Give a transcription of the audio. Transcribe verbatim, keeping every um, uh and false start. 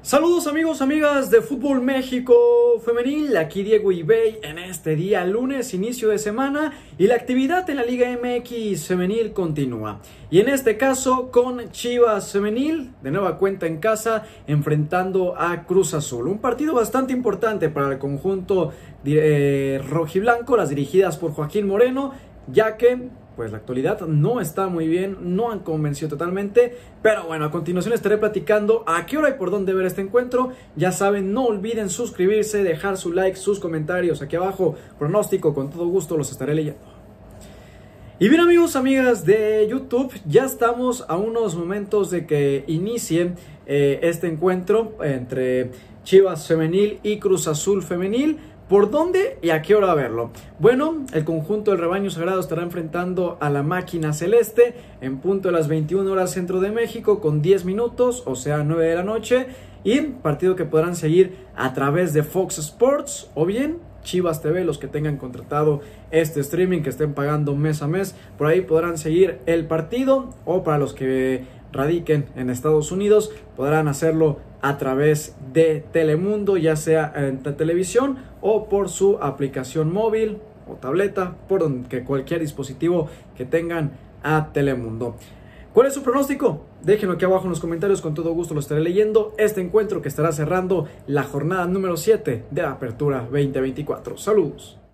Saludos amigos, amigas de Fútbol México Femenil, aquí Diego Ibey en este día lunes, inicio de semana, y la actividad en la Liga M X Femenil continúa. Y en este caso con Chivas Femenil, de nueva cuenta en casa, enfrentando a Cruz Azul. Un partido bastante importante para el conjunto eh, rojiblanco, las dirigidas por Joaquín Moreno, ya que pues la actualidad no está muy bien, no han convencido totalmente, pero bueno, a continuación estaré platicando a qué hora y por dónde ver este encuentro. Ya saben, no olviden suscribirse, dejar su like, sus comentarios aquí abajo, pronóstico, con todo gusto los estaré leyendo. Y bien amigos, amigas de YouTube, ya estamos a unos momentos de que inicie eh, este encuentro entre Chivas Femenil y Cruz Azul Femenil. ¿Por dónde y a qué hora verlo? Bueno, el conjunto del Rebaño Sagrado estará enfrentando a la Máquina Celeste en punto de las veintiuna horas centro de México con diez minutos, o sea nueve de la noche, y partido que podrán seguir a través de Fox Sports o bien Chivas T V, los que tengan contratado este streaming, que estén pagando mes a mes, por ahí podrán seguir el partido, o para los que radiquen en Estados Unidos podrán hacerlo a través de Telemundo, ya sea en televisión o por su aplicación móvil o tableta, por donde, cualquier dispositivo que tengan a Telemundo. ¿Cuál es su pronóstico? Déjenlo aquí abajo en los comentarios, con todo gusto lo estaré leyendo. Este encuentro que estará cerrando la jornada número siete de la Apertura veinte veinticuatro. Saludos.